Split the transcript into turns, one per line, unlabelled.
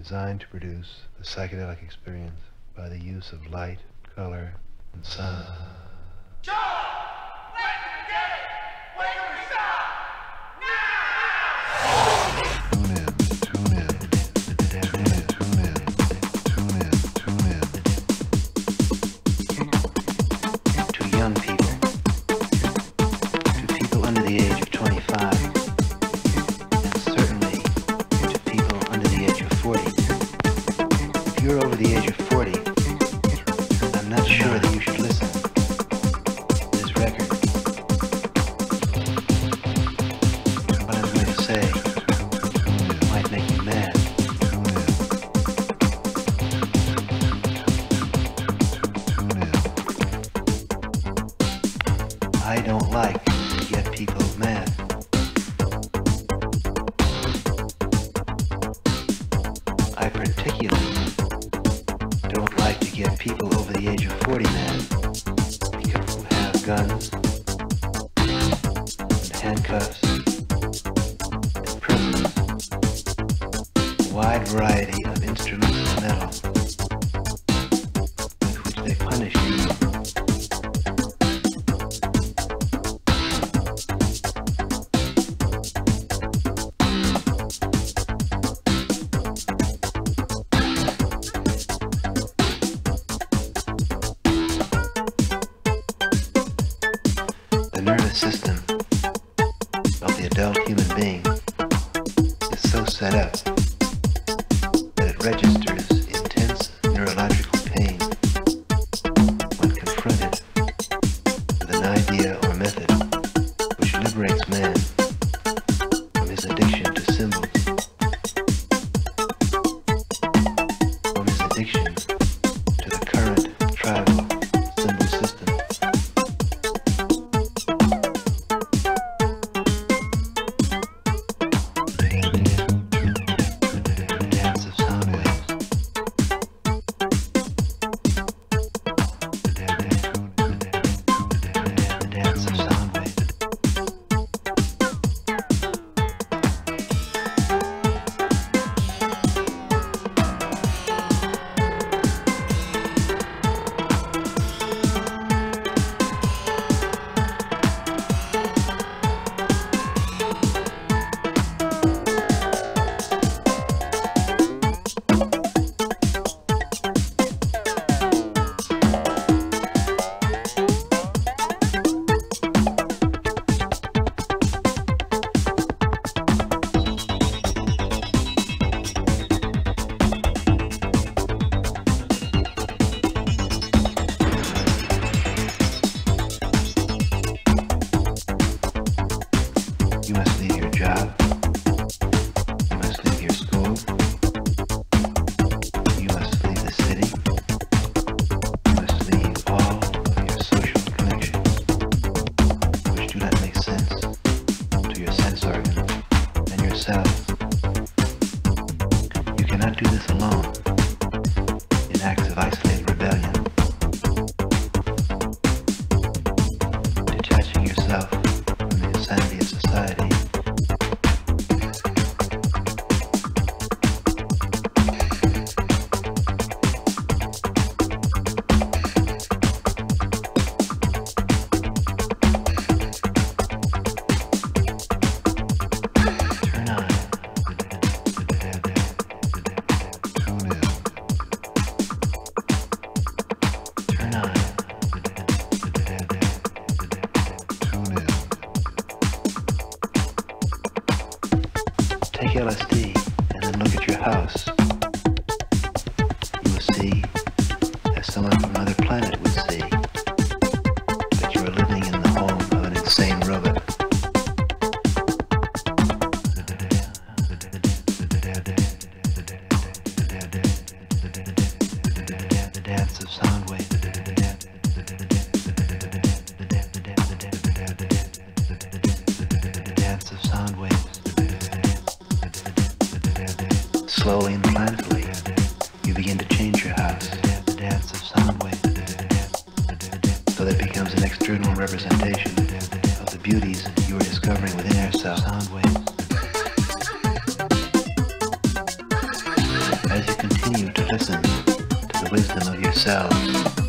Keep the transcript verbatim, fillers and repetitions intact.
designed to produce the psychedelic experience by the use of light, color, and sound.
John! Wait! Get it! Wake up and stop! Now!
Tune in, tune in, tune in, tune in, tune in, tune in.
To young people, to people under the age of twenty-five, and certainly to people under the age of forty. If you're over the age of forty, I'm not sure that you should listen to this record. What I'm going to say might make you mad. I don't like to get people mad. I particularly don't like to get people over the age of forty mad, because who have guns and handcuffs and prisons, a wide variety of instruments of metal with which they punish you. The nervous system of the adult human being is so set up that it registers intense neurological pain when confronted with an idea or method which liberates man from his addiction to symbols, from his addiction to the current tribal symbol system. You must leave your job. You must leave your school. You must leave the city. You must leave all of your social connections, which do not make sense to your sense organ and yourself. You cannot do this alone in acts of isolated rebellion. Detaching yourself from the insanity of society. Turn on.
Tune in.
Turn on.
Tune in.
Take L S D and then look at your house. You will see, as someone from another planet would see, that you are living in the home of an insane robot. The dance of sound waves. The dance of sound waves. Slowly and planfully, you begin to change your house. The dance of sound waves. So that it becomes an external representation of the beauties you are discovering within yourself. Sound waves. As continue to listen to the wisdom of yourselves.